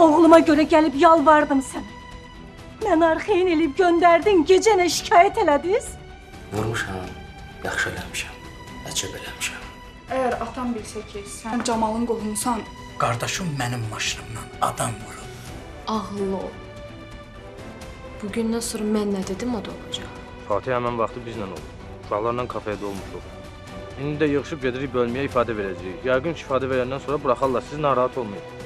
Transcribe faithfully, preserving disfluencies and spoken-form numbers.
oğluma görə gəlib yalvardım sənə. Mən arxeyin elib göndərdin, gecənə şikayət elədiniz. Vurmuşam, yaxşı eləmişəm, əcəb eləmişəm. Əgər atam bilsə ki, sən Camalın qohumusan, qardaşım mənim maşınımdan adam vurub. Ağıllı ol. Bugündən sonra mən nə dedim, o da olacaq. Fatih həmən vaxtı bizlə olur. Uşaqlarla kafedə olmuşuq. İndi də yığışıb gedirik bölməyə ifadə verəcəyik. Yəqin ki, ifadə verəndən sonra buraxarlar, siz narahat olmayın.